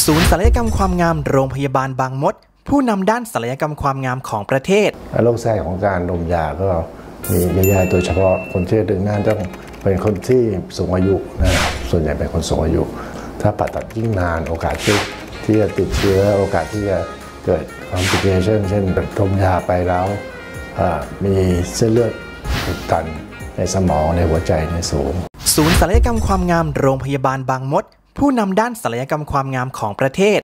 ศูนย์ศัลยกรรมความงามโรงพยาบาลบางมดผู้นำด้านศัลยกรรมความงามของประเทศโรคแทรกของการดมยาก็มีเยอะแยะโดยเฉพาะคนที่ดึงหน้าต้องเป็นคนที่สูงอายุนะครับส่วนใหญ่เป็นคนสูงอายุถ้าผ่าตัดยิ่งนานโอกาสที่จะติดเชื้อโอกาสที่จะเกิดcomplicationเช่นดมยาไปแล้วมีเส้นเลือดอุดตันในสมองในหัวใจในสูงศูนย์ศัลยกรรมความงามโรงพยาบาลบางมดผู้นำด้านศัลยกรรมความงามของประเทศ